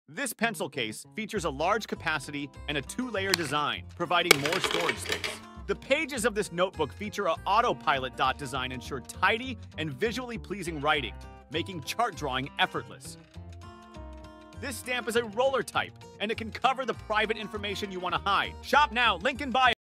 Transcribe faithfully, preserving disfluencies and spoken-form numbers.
This pencil case features a large capacity and a two-layer design, providing more storage space. The pages of this notebook feature a autopilot dot design ensure tidy and visually pleasing writing, making chart drawing effortless. This stamp is a roller type, and it can cover the private information you want to hide. Shop now, link in bio.